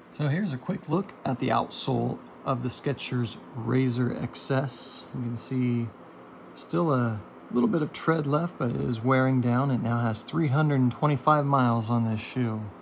So here's a quick look at the outsole of the Skechers Razor Excess. You can see still a little bit of tread left, but it is wearing down. It now has 325 miles on this shoe.